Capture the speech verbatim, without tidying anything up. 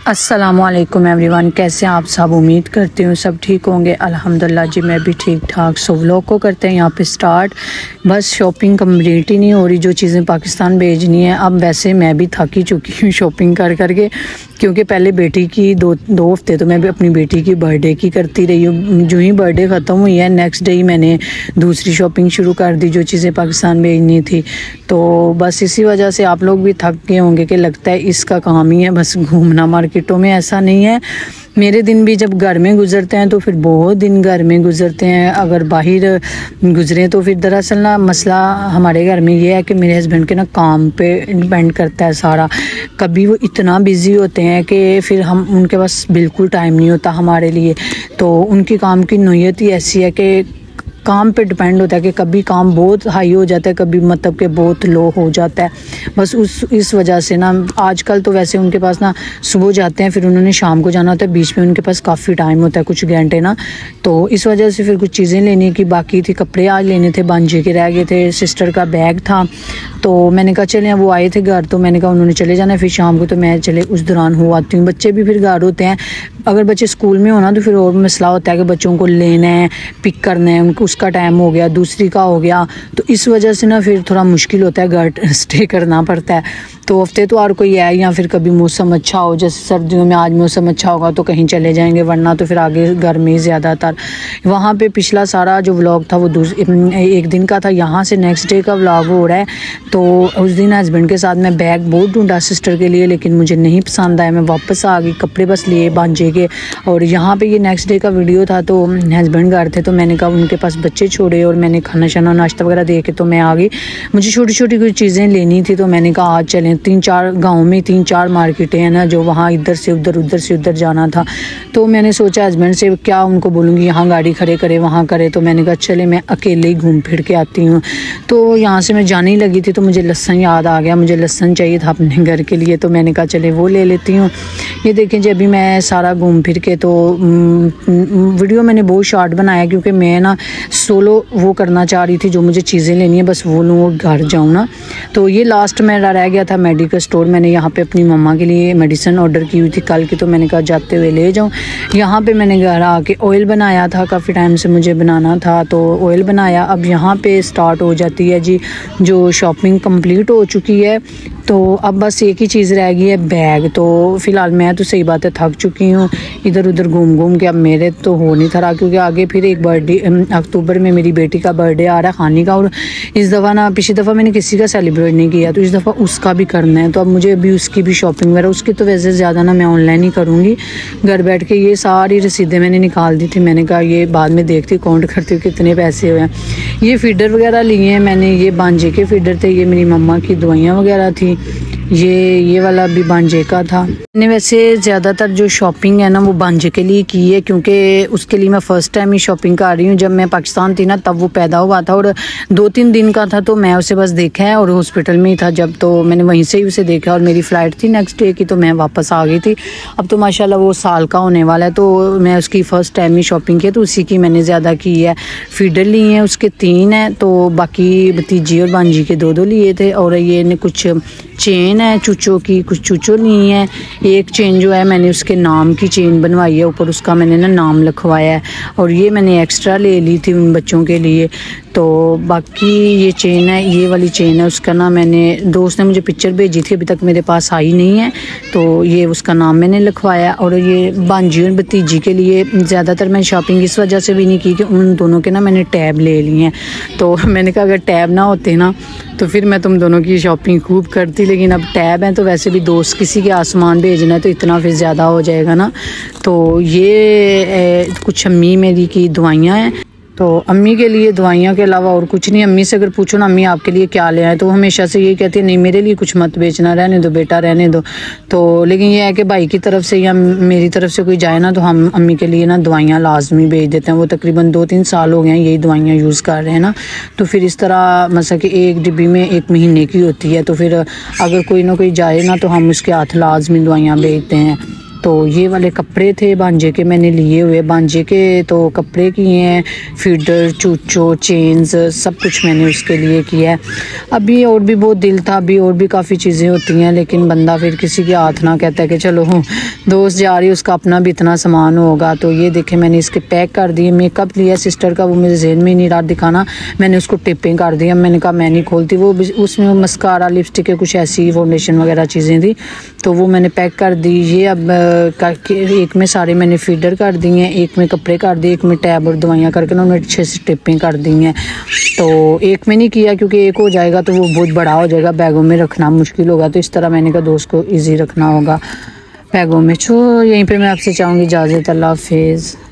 अस्सलामुअलैकुम एवरीवन, कैसे हैं आप सब। उम्मीद करती हूँ सब ठीक होंगे। अल्हम्दुलिल्लाह जी, मैं भी ठीक ठाक। सो व्लॉग को करते हैं यहाँ पे स्टार्ट। बस शॉपिंग कंप्लीट ही नहीं हो रही, जो चीज़ें पाकिस्तान भेजनी है। अब वैसे मैं भी थक ही चुकी हूँ शॉपिंग कर करके, क्योंकि पहले बेटी की दो दो हफ्ते तो मैं भी अपनी बेटी की बर्थडे की करती रही हूँ। जो ही बर्थडे ख़त्म हुई है, नेक्स्ट डे ही मैंने दूसरी शॉपिंग शुरू कर दी, जो चीज़ें पाकिस्तान भेजनी थी। तो बस इसी वजह से आप लोग भी थक गए होंगे कि लगता है इसका काम ही है बस घूमना मार्केटों में। ऐसा नहीं है, मेरे दिन भी जब घर में गुजरते हैं तो फिर बहुत दिन घर में गुजरते हैं। अगर बाहर गुजरे तो फिर दरअसल ना मसला हमारे घर में ये है कि मेरे हस्बैंड के ना काम पे डिपेंड करता है सारा। कभी वो इतना बिज़ी होते हैं कि फिर हम उनके पास बिल्कुल टाइम नहीं होता हमारे लिए। तो उनकी काम की नौयत ही ऐसी है कि काम पे डिपेंड होता है कि कभी काम बहुत हाई हो जाता है, कभी मतलब कि बहुत लो हो जाता है। बस उस इस वजह से ना आजकल तो वैसे उनके पास ना सुबह जाते हैं, फिर उन्होंने शाम को जाना होता है, बीच में उनके पास काफ़ी टाइम होता है, कुछ घंटे ना। तो इस वजह से फिर कुछ चीज़ें लेने की बाकी थी, कपड़े आज लेने थे, बांझे के रह गए थे, सिस्टर का बैग था। तो मैंने कहा चले, वो आए थे घर, तो मैंने कहा उन्होंने चले जाना फिर शाम को, तो मैं चले उस दौरान हो आती हूँ। बच्चे भी फिर घर होते हैं। अगर बच्चे स्कूल में होना तो फिर और मसला होता है कि बच्चों को लेना है, पिक करना है, उनको उसका टाइम हो गया, दूसरी का हो गया। तो इस वजह से ना फिर थोड़ा मुश्किल होता है, घर स्टे करना पड़ता है। तो हफ्ते तो और कोई है, या फिर कभी मौसम अच्छा हो, जैसे सर्दियों में आज मौसम अच्छा होगा तो कहीं चले जाएंगे, वरना तो फिर आगे घर में ही ज़्यादातर। वहाँ पे पिछला सारा जो व्लॉग था वो एक दिन का था, यहाँ से नेक्स्ट डे का व्लॉग हो रहा है। तो उस दिन हस्बैंड के साथ मैं बैग बहुत ढूंढा सिस्टर के लिए, लेकिन मुझे नहीं पसंद आया, मैं वापस आ गई। कपड़े बस लिए बांझे के। और यहाँ पे ये नेक्स्ट डे का वीडियो था, तो हस्बैंड घर थे, तो मैंने कहा उनके पास बच्चे छोड़े और मैंने खाना शाना नाश्ता वगैरह दे के तो मैं आ गई। मुझे छोटी छोटी कुछ चीज़ें लेनी थी, तो मैंने कहा आज चलें। तीन चार गाँव में तीन चार मार्केटें हैं ना, जो वहाँ इधर से उधर उधर से उधर जाना था। तो मैंने सोचा हस्बैंड से क्या उनको बोलूँगी यहाँ गाड़ी खड़े करे वहाँ करे, तो मैंने कहा चले मैं अकेले ही घूम फिर के आती हूँ। तो यहाँ से मैं जाने ही लगी थी, तो मुझे लहसुन याद आ गया, मुझे लहसुन चाहिए था अपने घर के लिए, तो मैंने कहा चले वो ले लेती हूँ। ये देखें जी, अभी मैं सारा घूम फिर के, तो वीडियो मैंने बहुत शॉर्ट बनाया क्योंकि मैं ना सोलो वो करना चाह रही थी, जो मुझे चीज़ें लेनी है बस वो लूँ और घर जाऊँ ना। तो ये लास्ट मेरा रह गया था मेडिकल स्टोर। मैंने यहाँ पे अपनी मम्मा के लिए मेडिसिन ऑर्डर की हुई थी कल की, तो मैंने कहा जाते हुए ले जाऊँ। यहाँ पे मैंने घर आके ऑयल बनाया था, काफ़ी टाइम से मुझे बनाना था, तो ऑयल बनाया। अब यहाँ पे स्टार्ट हो जाती है जी, जो शॉपिंग कंप्लीट हो चुकी है। तो अब बस एक ही चीज़ रह गई है, बैग। तो फ़िलहाल मैं तो सही बात है थक चुकी हूँ इधर उधर घूम घूम के। अब मेरे तो हो नहीं था, क्योंकि आगे फिर एक बर्थडे अक्टूबर में मेरी बेटी का बर्थडे आ रहा है खानी का, और इस दफ़ा ना पिछली दफ़ा मैंने किसी का सेलिब्रेट नहीं किया, तो इस दफ़ा उसका भी करना है। तो अब मुझे अभी उसकी भी शॉपिंग वगैरह, उसकी तो वैसे ज़्यादा ना मैं ऑनलाइन ही करूँगी घर बैठ के। ये सारी रसीदें मैंने निकाल दी थी, मैंने कहा ये बाद में देखती काउंट करती हूँ कितने पैसे हुए हैं। ये फीडर वगैरह लिए हैं मैंने, ये बांझे के फीडर थे, ये मेरी मम्मा की दवाइयाँ वगैरह थी, ये ये वाला भी बांझे का था। मैंने वैसे ज़्यादातर जो शॉपिंग है ना वो बांझे के लिए की है, क्योंकि उसके लिए मैं फ़र्स्ट टाइम ही शॉपिंग कर रही हूँ। जब मैं पाकिस्तान थी ना तब वो पैदा हुआ था और दो तीन दिन का था, तो मैं उसे बस देखा है और हॉस्पिटल में ही था जब, तो मैंने वहीं से ही उसे देखा। और मेरी फ़्लाइट थी नेक्स्ट डे की, तो मैं वापस आ गई थी। अब तो माशाल्लाह वो साल का होने वाला है, तो मैं उसकी फ़र्स्ट टाइम ही शॉपिंग की, तो उसी की मैंने ज़्यादा की है। फीडर लिए हैं उसके तीन हैं, तो बाकी भतीजी और बांझी के दो दो लिए थे। और ये कुछ चेन है चूचों की, कुछ चूचों नहीं है। एक चेन जो है मैंने उसके नाम की चेन बनवाई है, ऊपर उसका मैंने ना नाम लिखवाया है, और ये मैंने एक्स्ट्रा ले ली थी उन बच्चों के लिए। तो बाकी ये चेन है, ये वाली चेन है, उसका ना मैंने दोस्त ने मुझे पिक्चर भेजी थी, अभी तक मेरे पास आई नहीं है, तो ये उसका नाम मैंने लिखवाया। और ये बांझी और भतीजी के लिए ज़्यादातर मैं शॉपिंग इस वजह से भी नहीं की कि उन दोनों के ना मैंने टैब ले लिए हैं। तो मैंने कहा अगर टैब ना होते ना तो फिर मैं तुम दोनों की शॉपिंग खूब करती, लेकिन अब टैब है तो वैसे भी दोस्त किसी के आसमान भेजना है तो इतना फिर ज़्यादा हो जाएगा ना। तो ये ए, कुछ अम्मी मेरी की दवाइयाँ हैं, तो अम्मी के लिए दवाइयाँ के अलावा और कुछ नहीं। अम्मी से अगर पूछो ना अम्मी आपके लिए क्या ले आए, तो हमेशा से ये कहती है नहीं मेरे लिए कुछ मत बेचना, रहने दो बेटा रहने दो। तो लेकिन ये है कि भाई की तरफ से या मेरी तरफ से कोई जाए ना तो हम अम्मी के लिए ना दवाइयाँ लाजमी भेज देते हैं। वो तकरीबन दो तीन साल हो गए हैं यही दवाइयाँ यूज़ कर रहे हैं ना, तो फिर इस तरह मतलब कि एक डिब्बी में एक महीने की होती है, तो फिर अगर कोई ना कोई जाए ना तो हम उसके हाथ लाजमी दवाइयाँ भेजते हैं। तो ये वाले कपड़े थे बांझे के मैंने लिए हुए, बांझे के तो कपड़े किए हैं, फीडर, चूचो, चेन्स, सब कुछ मैंने उसके लिए किया है। अभी और भी बहुत दिल था, अभी और भी काफ़ी चीज़ें होती हैं, लेकिन बंदा फिर किसी के हाथ ना कहता है कि चलो दोस्त जा रही है उसका अपना भी इतना सामान होगा। तो ये देखे मैंने इसके पैक कर दिए। मेकअप लिया सिस्टर का, वो मेरे जहन में नहीं रहा दिखाना, मैंने उसको टिपिंग कर दिया। मैंने कहा मैं नहीं खोलती, वो उसमें मस्कारा, लिपस्टिक, कुछ ऐसी फाउंडेशन वगैरह चीज़ें थी, तो वो मैंने पैक कर दी। ये अब करके एक में सारे मैंने फीडर कर दिए हैं, एक में कपड़े कर दिए, एक में टैब और दवाइयाँ करके ना उन्होंने अच्छे से टिपिंग कर दी हैं। तो एक में नहीं किया क्योंकि एक हो जाएगा तो वो बहुत बड़ा हो जाएगा, बैगों में रखना मुश्किल होगा, तो इस तरह मैंने कहा दोस्त को ईजी रखना होगा बैगों में। तो यहीं पे मैं आपसे चाहूँगी इजाज़त, अल्लाह हाफिज़।